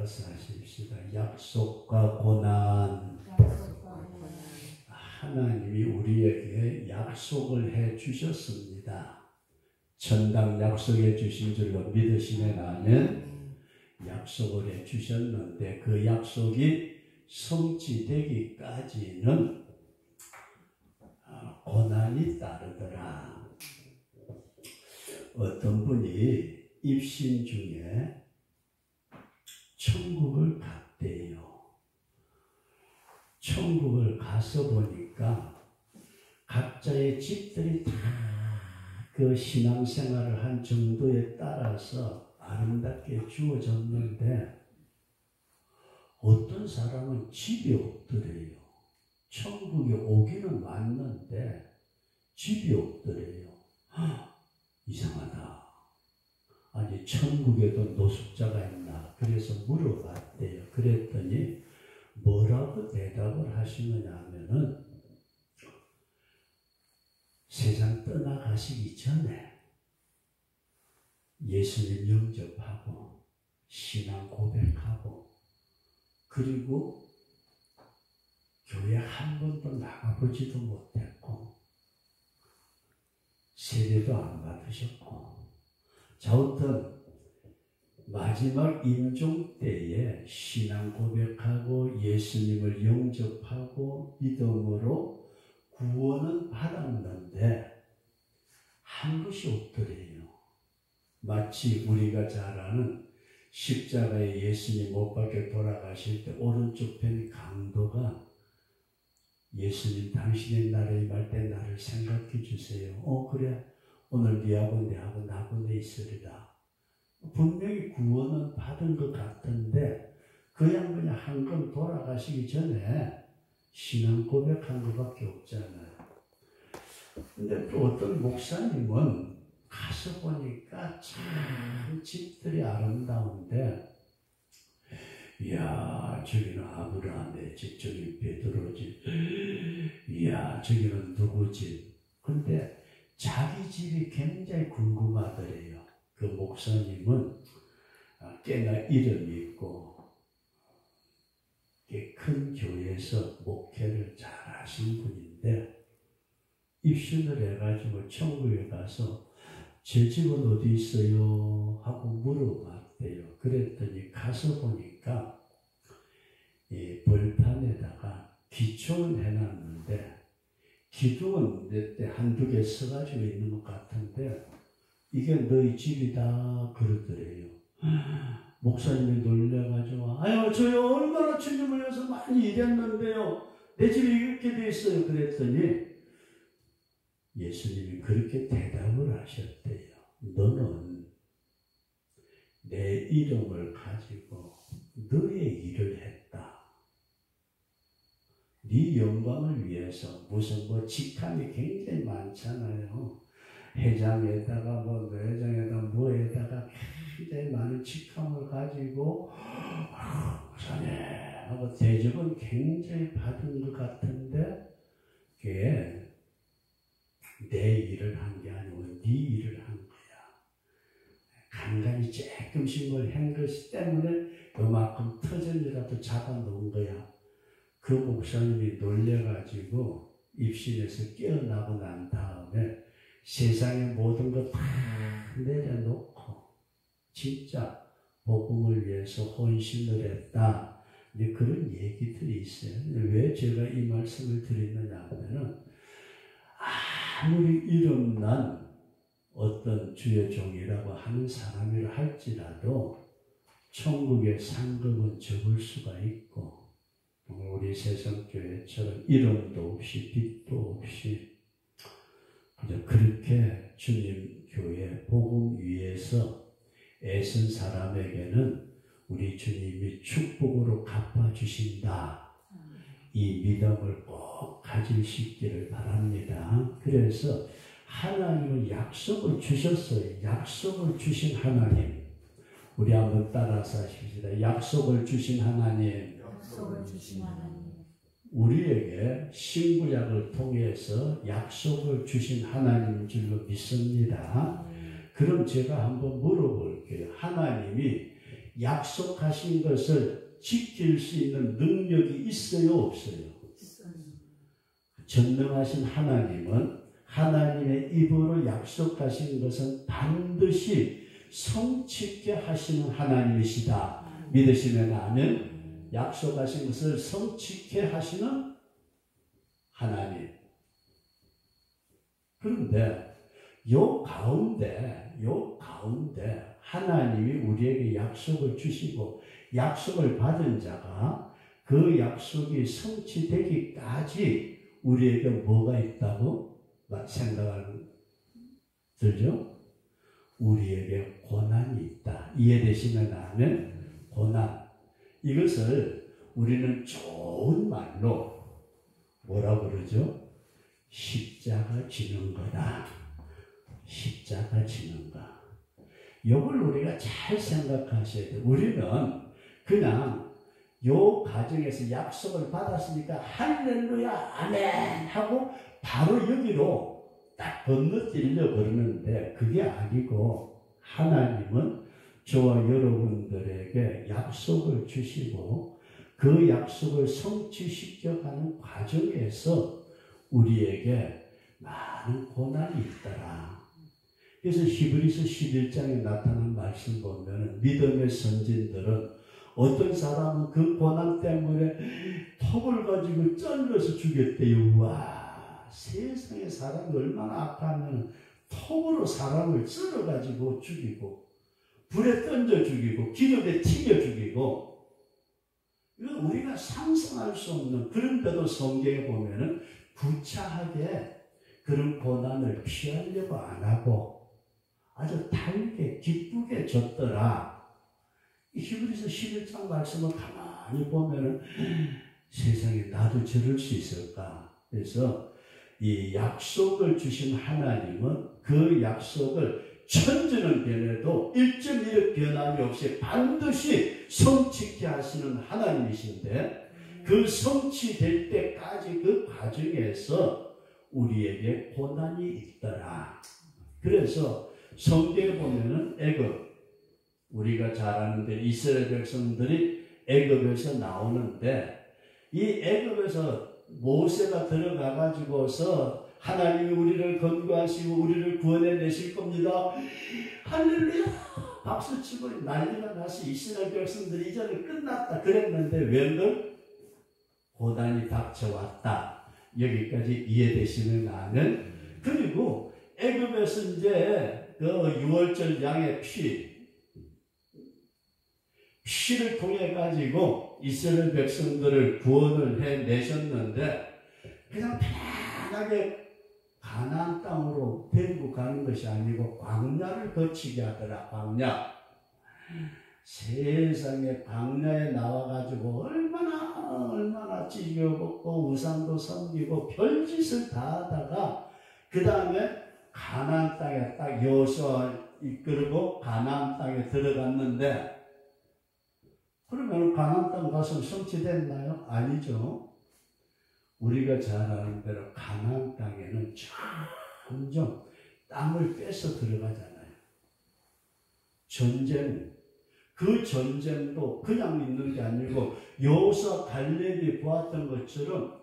따라서 하십시다. 약속과 고난. 하나님이 우리에게 약속을 해 주셨습니다. 천당 약속해 주신 줄로 믿으시면 아멘. 약속을 해 주셨는데 그 약속이 성취되기까지는 고난이 따르더라. 어떤 분이 입신 중에 천국을 갔대요. 천국을 가서 보니까 각자의 집들이 다 그 신앙생활을 한 정도에 따라서 아름답게 주어졌는데 어떤 사람은 집이 없더래요. 천국에 오기는 왔는데 집이 없더래요. 이상하다. 아니 천국에도 노숙자가 있나? 그래서 물어봤대요. 그랬더니 뭐라고 대답을 하시느냐 하면은 세상 떠나가시기 전에 예수님 영접하고 신앙 고백하고 그리고 교회 한 번도 나가보지도 못했고 세례도 안 받으셨고 자우튼 마지막 임종 때에 신앙 고백하고 예수님을 영접하고 믿음으로 구원은 받았는데 한 것이 없더래요. 마치 우리가 잘 아는 십자가에 예수님 못 박혀 돌아가실 때 오른쪽 편 강도가 예수님 당신의 나라에 임할 때 나를 생각해 주세요. 그래 오늘 네하고 내하고 나하고 내 있으리라. 분명히 구원은 받은 것 같은데 그 양반이 한번 돌아가시기 전에 신앙 고백한 것밖에 없잖아요. 근데 또 어떤 목사님은 가서 보니까 참 집들이 아름다운데 이야 저기는 아브라함의 집, 저기 베드로 집, 이야 저기는 누구 집. 근데 자기 집이 굉장히 궁금하더래요. 그 목사님은 꽤나 이름이 있고 큰 교회에서 목회를 잘 하신 분인데 입신을 해가지고 천국에 가서 제 집은 어디 있어요? 하고 물어봤대요. 그랬더니 가서 보니까 이 벌판에다가 기초는 해놨는데 기둥은 몇 대 한두 개 써가지고 있는 것 같은데 이게 너희 집이다 그러더래요. 목사님이 놀래가지고 아유 저요 얼마나 주님을 위해서 많이 일했는데요. 내 집이 이렇게 돼 있어요. 그랬더니 예수님이 그렇게 대답을 하셨대요. 너는 내 이름을 가지고 너의 일을 했다. 네 영광을 위해서 무슨 뭐 직함이 굉장히 많잖아요. 회장에다가 뭐 회장에다가 뭐에다가 굉장히 많은 직함을 가지고 목사님 하고 대접은 굉장히 받은 것 같은데 그게 내 일을 한 게 아니고 네 일을 한 거야. 간간히 조금씩 뭘 한 것 때문에 요만큼 터전이라도 잡아놓은 거야. 그 목사님이 놀래가지고 입신에서 깨어나고 난 다음에 세상의 모든 것 다 내려놓고 진짜 복음을 위해서 혼신을 했다. 이제 그런 얘기들이 있어요. 왜 제가 이 말씀을 드리느냐 하면은 아무리 이름난 어떤 주의 종이라고 하는 사람이라 할지라도 천국의 상급은 적을 수가 있고 우리 세상교회처럼 이름도 없이 빛도 없이 그냥 그렇게 주님 교회 복음 위에서 애쓴 사람에게는 우리 주님이 축복으로 갚아주신다. 이 믿음을 꼭 가질 수 있기를 바랍니다. 그래서 하나님은 약속을 주셨어요. 약속을 주신 하나님. 우리 한번 따라서 하십시다. 약속을 주신 하나님. 약속을 주신 하나님. 우리에게 신구약을 통해서 약속을 주신 하나님인 줄로 믿습니다. 그럼 제가 한번 물어볼게요. 하나님이 약속하신 것을 지킬 수 있는 능력이 있어요, 없어요? 전능하신 하나님은 하나님의 입으로 약속하신 것은 반드시 성취케 하시는 하나님이시다. 믿으시면 아멘. 약속하신 것을 성취케 하시는 하나님. 그런데 요 가운데 하나님이 우리에게 약속을 주시고 약속을 받은 자가 그 약속이 성취되기까지 우리에게 뭐가 있다고 생각하는 들죠? 우리에게 고난이 있다. 이해되시면 아멘. 고난. 이것을 우리는 좋은 말로 뭐라고 그러죠? 십자가 지는 거다. 십자가 지는 거. 이걸 우리가 잘 생각하셔야 돼요. 우리는 그냥 요 과정에서 약속을 받았으니까 할렐루야 아멘 하고 바로 여기로 딱 건너뛰려 그러는데 그게 아니고 하나님은 저와 여러분들에게 약속을 주시고 그 약속을 성취시켜가는 과정에서 우리에게 많은 고난이 있더라. 그래서 히브리서 11장에 나타난 말씀 보면 믿음의 선진들은 어떤 사람은 그 고난 때문에 톱을 가지고 썰려서 죽였대요. 와, 세상에 사람이 얼마나 악하면 톱으로 사람을 썰어가지고 죽이고 불에 던져 죽이고 기름에 튀겨 죽이고 이건 우리가 상상할 수 없는 그런데도 성경에 보면은 구차하게 그런 고난을 피하려고 안 하고 아주 달게 기쁘게 줬더라. 히브리서 11장 말씀을 가만히 보면은 세상에 나도 저럴 수 있을까? 그래서 이 약속을 주신 하나님은 그 약속을 천지는 변해도 1.1의 변함이 없이 반드시 성취케 하시는 하나님이신데 그 성취될 때까지 그 과정에서 우리에게 고난이 있더라. 그래서 성경에 보면은 애굽, 우리가 잘 아는데 이스라엘 백성들이 애굽에서 나오는데 이 애굽에서 모세가 들어가 가지고서 하나님이 우리를 건구하시고 우리를 구원해내실 겁니다. 할렐루야 박수치고 난리가 나서 이스라엘 백성들이 이제는 끝났다 그랬는데 웬걸 고난이 닥쳐왔다. 여기까지 이해되시는 나는 그리고 애굽에서 이제 그 유월절 양의 피를 통해 가지고 이스라엘 백성들을 구원을 해내셨는데 그냥 편하게 가나안 땅으로 데리고 가는 것이 아니고 광야를 거치게 하더라. 광야. 세상에 광야에 나와가지고 얼마나 찢겨먹고 우상도 섬기고 별짓을 다 하다가 그 다음에 가나안 땅에 딱 여호수아 이끌고 가나안 땅에 들어갔는데 그러면 가나안 땅 가서 성취됐나요? 아니죠. 우리가 잘 아는 대로 가나안 땅에는 점점 땅을 뺏어 들어가잖아요. 전쟁. 그 전쟁도 그냥 있는 게 아니고 여호수아 갈렙이 보았던 것처럼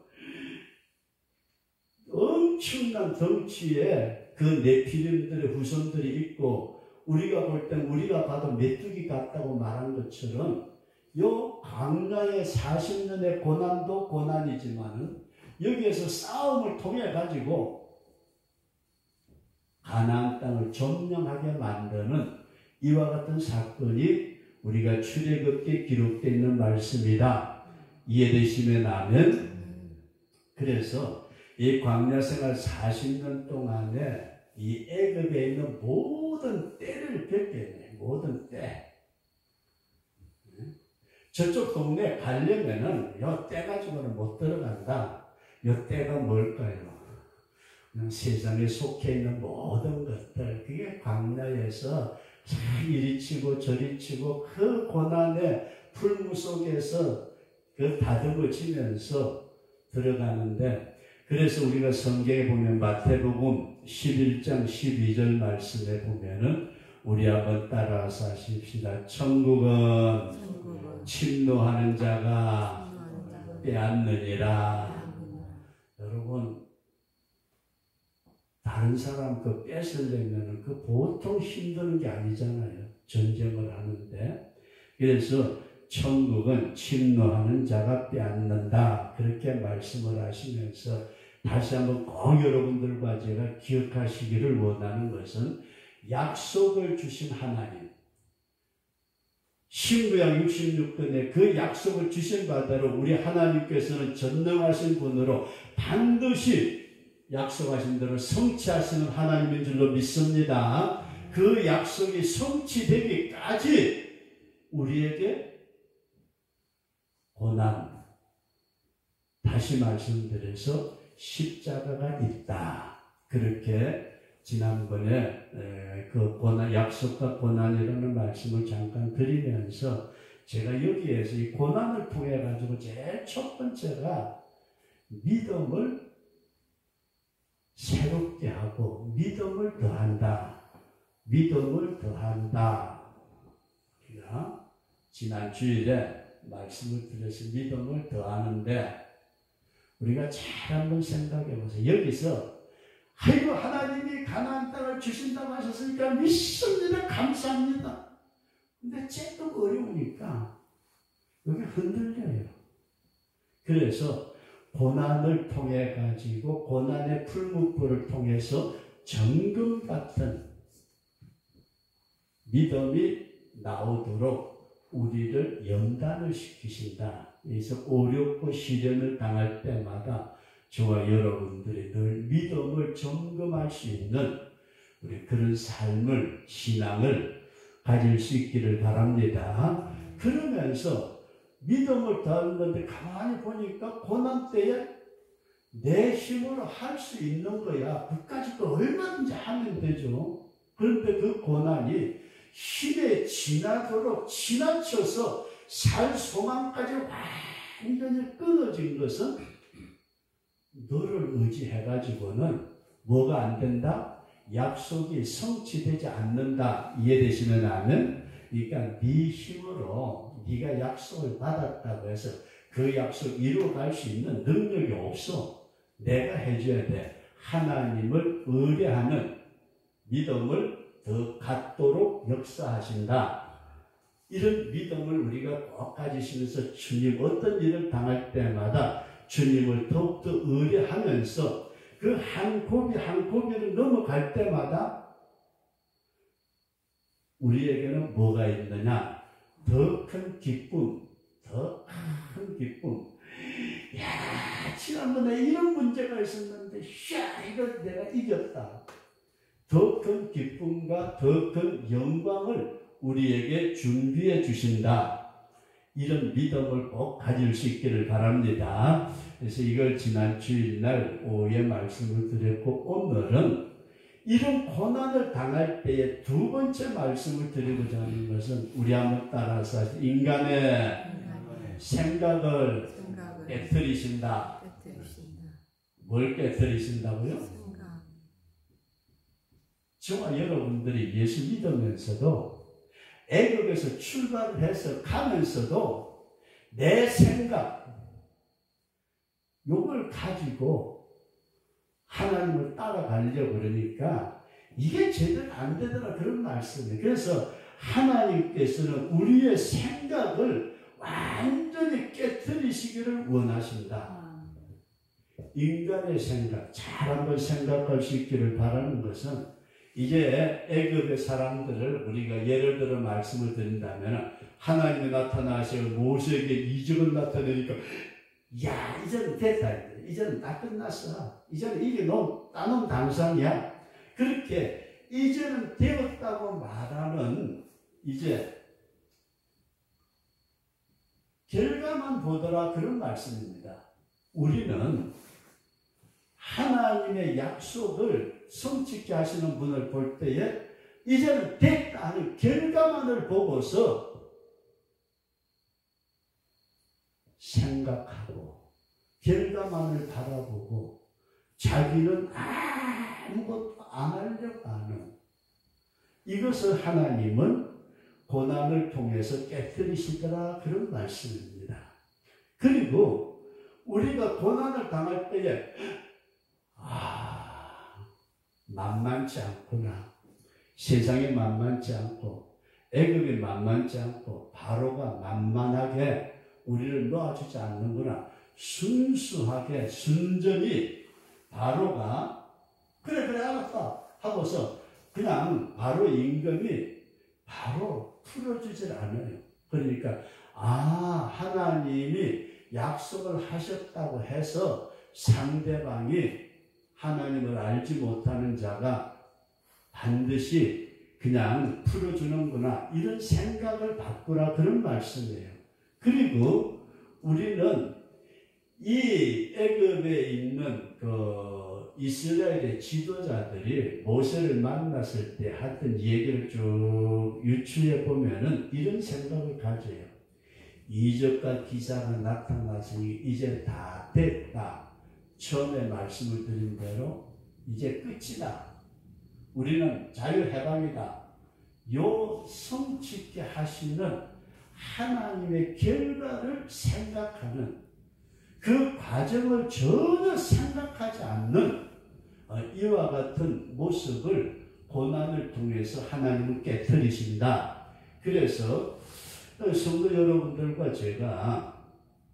엄청난 덩치에 그 네피림들의 후손들이 있고 우리가 볼 땐 우리가 봐도 메뚜기 같다고 말한 것처럼 요 광야의 40년의 고난도 고난이지만은 여기에서 싸움을 통해 가지고 가나안 땅을 점령하게 만드는 이와 같은 사건이 우리가 출애굽기에 기록되어 있는 말씀이다. 이해되시면 아멘. 그래서 이 광야 생활 40년 동안에 이 애굽에 있는 모든 때를 겪게 모든 때. 저쪽 동네 가려면은 요 때 가지고는 못 들어간다. 요 때가 뭘까요? 그냥 세상에 속해 있는 모든 것들 그게 광야에서 이리 치고 저리 치고 그 고난의 풀무 속에서 그 다듬어지면서 들어가는데 그래서 우리가 성경에 보면 마태복음 11장 12절 말씀에 보면은 우리 한번 따라서 하십시다. 천국은 침노하는 자가 빼앗느니라. 여러분, 다른 사람 그 뺏으려면 그 보통 힘드는 게 아니잖아요. 전쟁을 하는데. 그래서 천국은 침노하는 자가 빼앗는다. 그렇게 말씀을 하시면서 다시 한번 꼭 여러분들과 제가 기억하시기를 원하는 것은 약속을 주신 하나님, 신구약 66권에 그 약속을 주신 바대로 우리 하나님께서는 전능하신 분으로 반드시 약속하신 대로 성취하시는 하나님인 줄로 믿습니다. 그 약속이 성취되기까지 우리에게 고난, 다시 말씀드려서 십자가가 있다. 그렇게 지난번에 그 고난, 약속과 고난이라는 말씀을 잠깐 드리면서 제가 여기에서 이 고난을 통해 가지고 제일 첫 번째가 믿음을 새롭게 하고 믿음을 더한다. 믿음을 더한다. 우리가 지난 주일에 말씀을 드려서 믿음을 더하는데 우리가 잘 한번 생각해 보세요. 여기서 아이고 하나님이 가나안 땅을 주신다고 하셨으니까 믿습니다. 감사합니다. 근데 조금 어려우니까 여기 흔들려요. 그래서 고난을 통해 가지고 고난의 풀무불을 통해서 정금 같은 믿음이 나오도록 우리를 연단을 시키신다. 그래서 어렵고 시련을 당할 때마다 저와 여러분들이 늘 믿음을 점검할 수 있는 우리 그런 삶을, 신앙을 가질 수 있기를 바랍니다. 그러면서 믿음을 더하는 건데 가만히 보니까 고난 때에 내 힘으로 할 수 있는 거야. 그까짓 거 얼마든지 하면 되죠. 그런데 그 고난이 힘에 지나도록 지나쳐서 살 소망까지 완전히 끊어진 것은 너를 의지해가지고는 뭐가 안 된다? 약속이 성취되지 않는다. 이해되시면 아멘? 그러니까 네 힘으로 네가 약속을 받았다고 해서 그 약속 이루어갈 수 있는 능력이 없어. 내가 해줘야 돼. 하나님을 의뢰하는 믿음을 더 갖도록 역사하신다. 이런 믿음을 우리가 꼭 가지시면서 주님 어떤 일을 당할 때마다 주님을 더욱더 의뢰하면서 그 한 고비 한 고비를 넘어갈 때마다 우리에게는 뭐가 있느냐? 더 큰 기쁨, 더 큰 기쁨. 야, 지난번에 이런 문제가 있었는데, 이걸 내가 이겼다. 더 큰 기쁨과 더 큰 영광을 우리에게 준비해 주신다. 이런 믿음을 꼭 가질 수 있기를 바랍니다. 그래서 이걸 지난 주일날 오후에 말씀을 드렸고 오늘은 이런 고난을 당할 때에 두 번째 말씀을 드리고자 하는 것은 우리 한번 따라서 인간의 생각을 깨뜨리신다. 뭘 깨뜨리신다고요? 저와 여러분들이 예수 믿으면서도 애국에서 출발을 해서 가면서도 내 생각, 요걸 가지고 하나님을 따라가려고 그러니까 이게 제대로 안 되더라 그런 말씀이에요. 그래서 하나님께서는 우리의 생각을 완전히 깨뜨리시기를 원하신다. 인간의 생각, 잘 한번 생각할 수 있기를 바라는 것은 이제 애굽의 사람들을 우리가 예를 들어 말씀을 드린다면 하나님이 나타나셔 모세에게 이적을 나타내니까 야 이제는 됐다. 이제는 다 끝났어. 이제는 이게 나는 당상이야. 그렇게 이제는 되었다고 말하는 이제 결과만 보더라 그런 말씀입니다. 우리는 하나님의 약속을 성취케 하시는 분을 볼 때에 이제는 됐다 하는 결과만을 보고서 생각하고 결과만을 바라보고 자기는 아무것도 안 하려고 하는 이것을 하나님은 고난을 통해서 깨뜨리시더라 그런 말씀입니다. 그리고 우리가 고난을 당할 때에 만만치 않구나. 세상이 만만치 않고 애굽이 만만치 않고 바로가 만만하게 우리를 놓아주지 않는구나. 순수하게 순전히 바로가 그래 알았다 하고서 그냥 바로 임금이 바로 풀어주질 않아요. 그러니까 하나님이 약속을 하셨다고 해서 상대방이 하나님을 알지 못하는 자가 반드시 그냥 풀어주는구나 이런 생각을 바꾸라 그런 말씀이에요. 그리고 우리는 이 애굽에 있는 이스라엘의 지도자들이 모세를 만났을 때 하던 얘기를 쭉 유추해 보면은 이런 생각을 가져요. 이적과 기사가 나타났으니 이제 다 됐다. 처음에 말씀을 드린 대로 이제 끝이다. 우리는 자유해방이다. 요 성취케 하시는 하나님의 결과를 생각하는 그 과정을 전혀 생각하지 않는 이와 같은 모습을 고난을 통해서 하나님은 깨뜨리신다. 그래서 성도 여러분들과 제가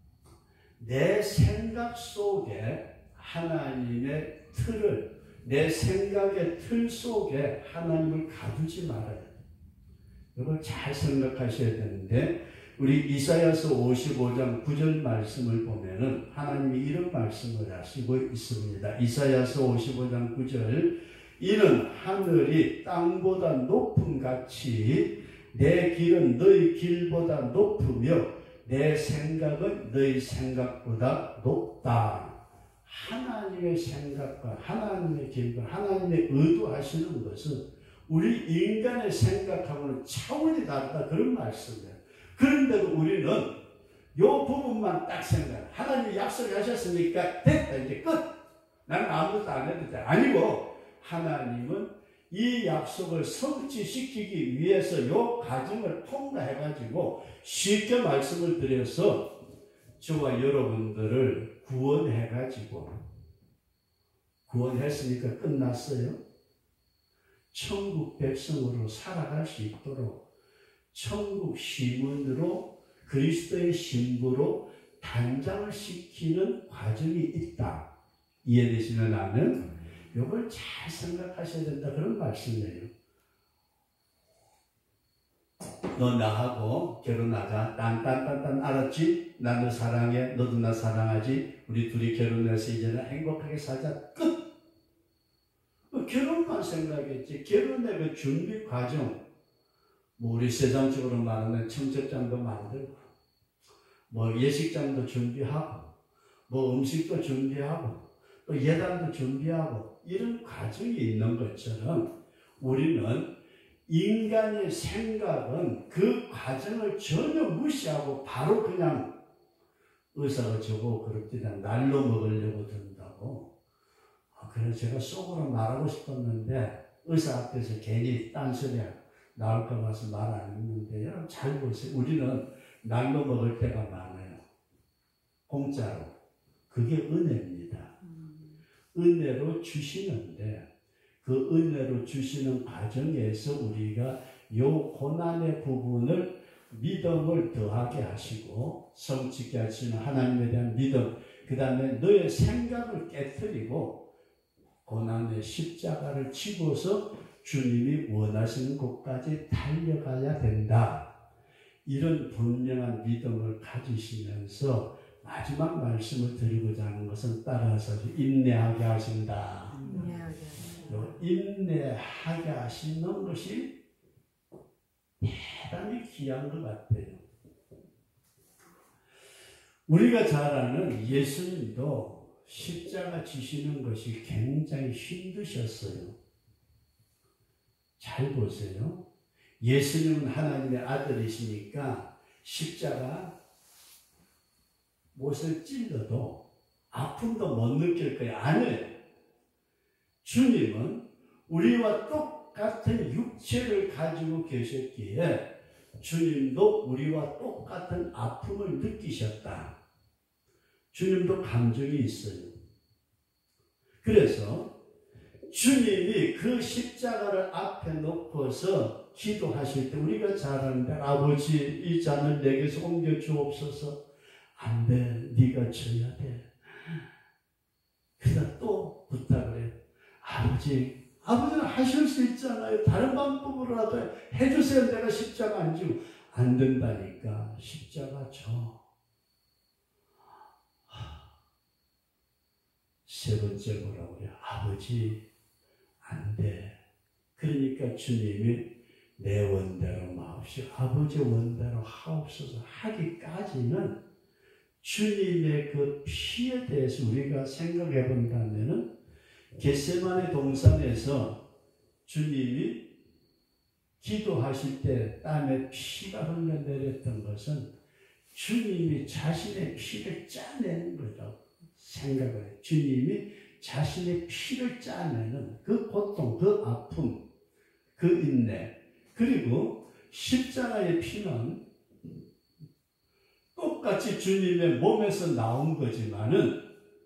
내 생각 속에 하나님의 틀을 내 생각의 틀 속에 하나님을 가두지 말아야 돼요. 이걸 잘 생각하셔야 되는데 우리 이사야서 55장 9절 말씀을 보면은 하나님이 이런 말씀을 하시고 있습니다. 이사야서 55장 9절 이는 하늘이 땅보다 높음 같이 내 길은 너희 길보다 높으며 내 생각은 너희 생각보다 높다. 하나님의 생각과 하나님의 길과 하나님의 의도하시는 것은 우리 인간의 생각하고는 차원이 다르다 그런 말씀이에요. 그런데도 우리는 요 부분만 딱 생각. 하나님이 약속하셨으니까 됐다 이제 끝. 나는 아무것도 안 해도 돼. 아니고 하나님은 이 약속을 성취시키기 위해서 요 과정을 통과해가지고 쉽게 말씀을 드려서 저와 여러분들을 구원해가지고 구원했으니까 끝났어요. 천국 백성으로 살아갈 수 있도록 천국 시민으로 그리스도의 신부로 단장을 시키는 과정이 있다. 이해되시면 나는 이걸 잘 생각하셔야 된다 그런 말씀이에요. 너 나하고 결혼하자. 딴 알았지? 나 너 사랑해. 너도 나 사랑하지? 우리 둘이 결혼해서 이제는 행복하게 살자. 끝! 결혼만 생각했지. 결혼의 그 준비 과정, 우리 세상적으로 말하면 청첩장도 만들고, 예식장도 준비하고, 음식도 준비하고, 또 예단도 준비하고, 이런 과정이 있는 것처럼 우리는 인간의 생각은 그 과정을 전혀 무시하고 바로 그냥 의사가 저보고 그럽니다. 날로 먹으려고 든다고. 그래서 제가 속으로 말하고 싶었는데 의사 앞에서 괜히 딴소리 나올까 봐서 말 안 했는데 여러분 잘 보세요. 우리는 날로 먹을 때가 많아요. 공짜로. 그게 은혜입니다. 은혜로 주시는데 그 은혜로 주시는 과정에서 우리가 요 고난의 부분을 믿음을 더하게 하시고 성취케 하시는 하나님에 대한 믿음, 그 다음에 너의 생각을 깨뜨리고 고난의 십자가를 지고서 주님이 원하시는 곳까지 달려가야 된다. 이런 분명한 믿음을 가지시면서 마지막 말씀을 드리고자 하는 것은 따라서 인내하게 하신다. 인내하게 하시는 것이 대단히 귀한 것 같아요. 우리가 잘 아는 예수님도 십자가 지시는 것이 굉장히 힘드셨어요. 잘 보세요. 예수님은 하나님의 아들이시니까 십자가 못을 찔러도 아픔도 못 느낄 거예요. 아니에요. 주님은 우리와 똑같은 육체를 가지고 계셨기에 주님도 우리와 똑같은 아픔을 느끼셨다. 주님도 감정이 있어요. 그래서 주님이 그 십자가를 앞에 놓고서 기도하실 때 우리가 잘 아는데 아버지 이 잔을 내게서 옮겨 주옵소서. 안 돼. 네가 져야 돼. 그러다 또 부탁을 해요. 아버지는 하실 수 있잖아요. 다른 방법으로라도 해주세요. 내가 십자가 안 지고. 안 된다니까. 십자가 져. 세 번째 뭐라고 그래요? 아버지 안 돼. 그러니까 주님이 내 원대로 마옵시고 아버지 원대로 하옵소서 하기까지는 주님의 그 피에 대해서 우리가 생각해 본다면은 겟세마네 동산에서 주님이 기도하실 때 땀에 피가 흘러내렸던 것은 주님이 자신의 피를 짜내는 거라고 생각을 해요. 주님이 자신의 피를 짜내는 그 고통, 그 아픔, 그 인내, 그리고 십자가의 피는 똑같이 주님의 몸에서 나온 거지만은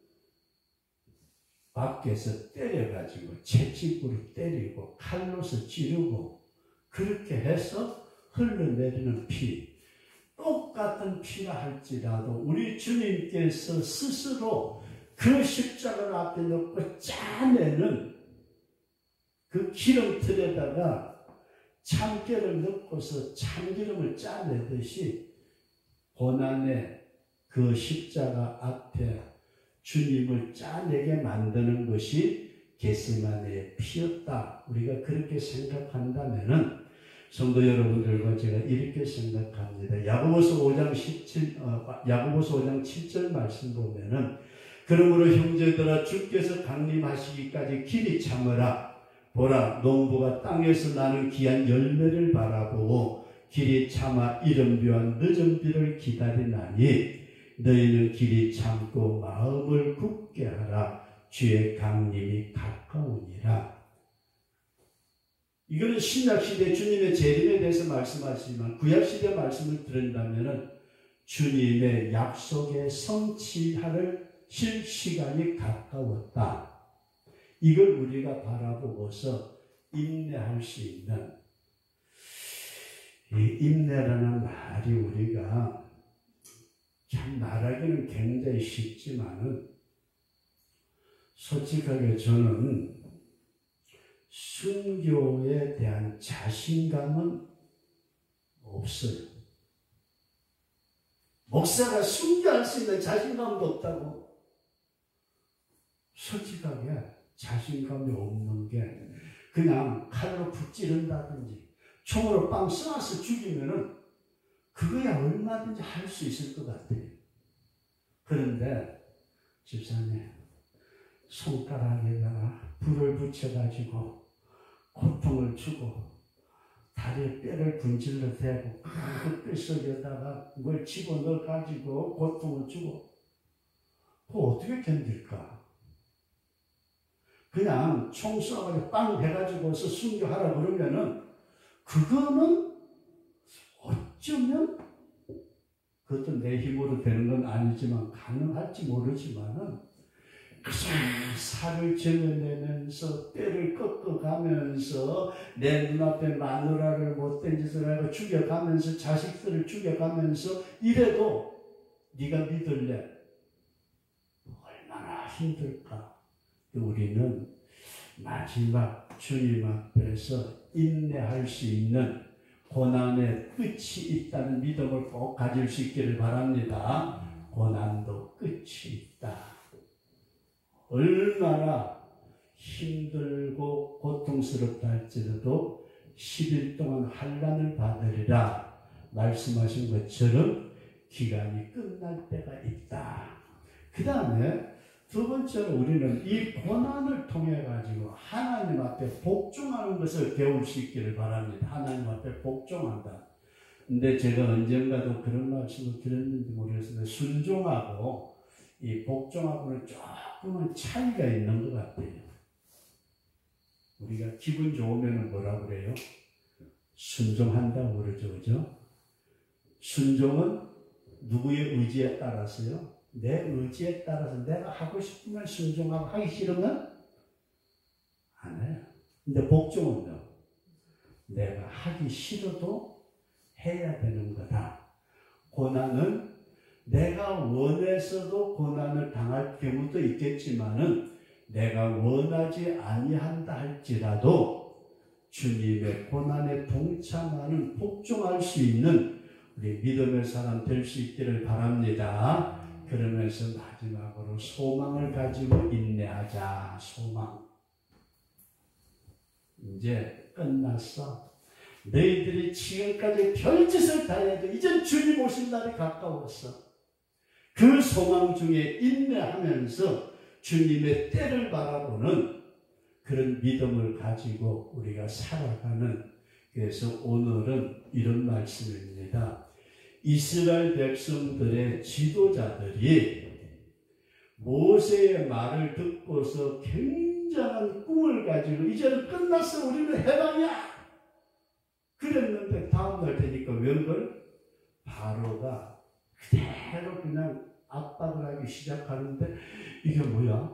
밖에서 때려가지고 채찍으로 때리고 칼로서 찌르고 그렇게 해서 흘러내리는 피, 똑같은 피라 할지라도 우리 주님께서 스스로 그 십자가를 앞에 놓고 짜내는 그 기름틀에다가 참깨를 넣고서 참기름을 짜내듯이 고난의 그 십자가 앞에 주님을 짜내게 만드는 것이 겟세마네의 피였다. 우리가 그렇게 생각한다면은 성도 여러분들과 제가 이렇게 생각합니다. 야고보서 5장 7절 말씀 보면은 그러므로 형제들아 주께서 강림하시기까지 길이 참으라. 보라 농부가 땅에서 나는 귀한 열매를 바라보고 길이 참아 이른 비와 늦은 비를 기다리나니 너희는 길이 참고 마음을 굳게 하라. 주의 강림이 가까우니라. 이거는 신약시대 주님의 재림에 대해서 말씀하시지만 구약시대 말씀을 들은다면 주님의 약속의 성취할 시간이 가까웠다. 이걸 우리가 바라보고서 인내할 수 있는 이 인내라는 말이 우리가 참 말하기는 굉장히 쉽지만은 솔직하게 저는 순교에 대한 자신감은 없어요. 목사가 순교할 수 있는 자신감도 없다고. 솔직하게 자신감이 없는 게 그냥 칼로 푹 찌른다든지 총으로 빵 쏘아서 죽이면은 그거야 얼마든지 할 수 있을 것 같아요. 그런데 집사님 손가락에다가 불을 붙여가지고 고통을 주고 다리에 뼈를 분질러 대고 그 뼈 속에다가 뭘 집어넣어가지고 고통을 주고 그거 어떻게 견딜까? 그냥 총 쏘아가지고 빵 해가지고서 순교하라 그러면은 그거는 어쩌면 그것도 내 힘으로 되는 건 아니지만 가능할지 모르지만은 그냥 살을 쟁여내면서 뼈를 꺾어가면서 내 눈앞에 마누라를 못된 짓을 하고 죽여가면서 자식들을 죽여가면서 이래도 네가 믿을래? 얼마나 힘들까? 우리는 마지막 주님 앞에서 인내할 수 있는 고난의 끝이 있다는 믿음을 꼭 가질 수 있기를 바랍니다. 고난도 끝이 있다. 얼마나 힘들고 고통스럽다 할지라도 10일 동안 환난을 받으리라 말씀하신 것처럼 기간이 끝날 때가 있다. 그 다음에 두 번째로 우리는 이 고난을 통해 가지고 하나님 앞에 복종하는 것을 배울 수 있기를 바랍니다. 하나님 앞에 복종한다. 근데 제가 언젠가도 그런 말씀을 드렸는지 모르겠습니다. 순종하고 이 복종하고는 조금은 차이가 있는 것 같아요. 우리가 기분 좋으면 뭐라 그래요? 순종한다고 그러죠. 그죠? 순종은 누구의 의지에 따라서요? 내 의지에 따라서 내가 하고 싶으면 순종하고 하기 싫으면 안 해요. 근데 복종은요? 내가 하기 싫어도 해야 되는 거다. 고난은 내가 원해서도 고난을 당할 경우도 있겠지만은 내가 원하지 아니한다 할지라도 주님의 고난에 동참하는 복종할 수 있는 우리 믿음의 사람 될 수 있기를 바랍니다. 그러면서 마지막으로 소망을 가지고 인내하자. 소망. 이제 끝났어. 너희들이 지금까지 별짓을 다 해도 이젠 주님 오신 날이 가까웠어. 그 소망 중에 인내하면서 주님의 때를 바라보는 그런 믿음을 가지고 우리가 살아가는, 그래서 오늘은 이런 말씀입니다. 이스라엘 백성들의 지도자들이 모세의 말을 듣고서 굉장한 꿈을 가지고 이제는 끝났어, 우리는 해방이야 그랬는데 다음날 되니까 웬걸? 바로가 그대로 그냥 압박을 하기 시작하는데 이게 뭐야?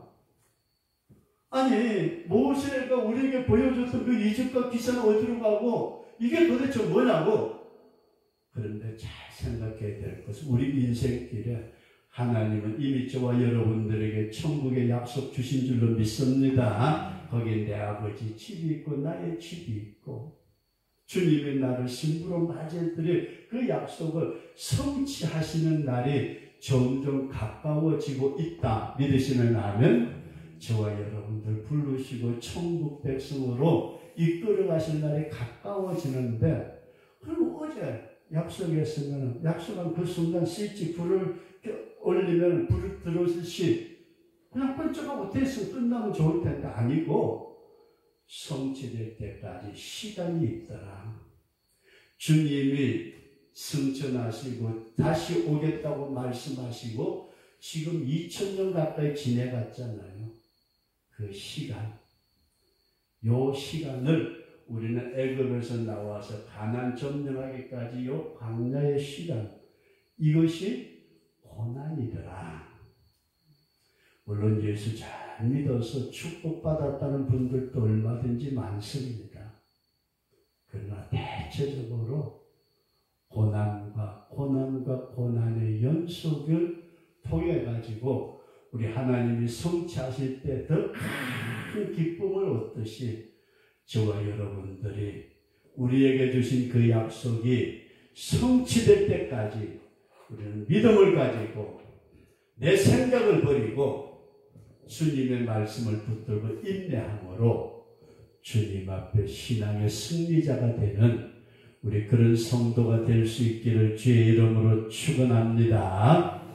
아니 모세가 우리에게 보여줬던 그 이집과 기사는 어디로 가고 이게 도대체 뭐냐고. 그런데 잘 생각해야 될 것은 우리 인생길에 하나님은 이미 저와 여러분들에게 천국의 약속 주신 줄로 믿습니다. 거기에 내 아버지 집이 있고 나의 집이 있고 주님의 나를 신부로 맞이해드릴 그 약속을 성취하시는 날이 점점 가까워지고 있다. 믿으시는 아멘. 저와 여러분들 부르시고 천국 백성으로 이끌어가실 날이 가까워지는데, 그럼 어제 약속했으면 약속한 그 순간 스위치 불을 올리면 불을 들어오듯이 그냥 번쩍하고 됐으면 끝나면 좋을 텐데 아니고 성취될 때까지 시간이 있더라. 주님이 승천하시고 다시 오겠다고 말씀하시고 지금 2000년 가까이 지내갔잖아요. 그 시간, 요 시간을 우리는 애굽에서 나와서 가나안 점령하기까지 요 광야의 시간, 이것이 고난이더라. 물론 예수 잘 믿어서 축복받았다는 분들도 얼마든지 많습니다. 그러나 대체적으로 고난과 고난의 연속을 통해 가지고 우리 하나님이 성취하실 때 더 큰 기쁨을 얻듯이 저와 여러분들이 우리에게 주신 그 약속이 성취될 때까지 우리는 믿음을 가지고 내 생각을 버리고 주님의 말씀을 붙들고 인내함으로 주님 앞에 신앙의 승리자가 되는 우리 그런 성도가 될 수 있기를 주의 이름으로 축원합니다.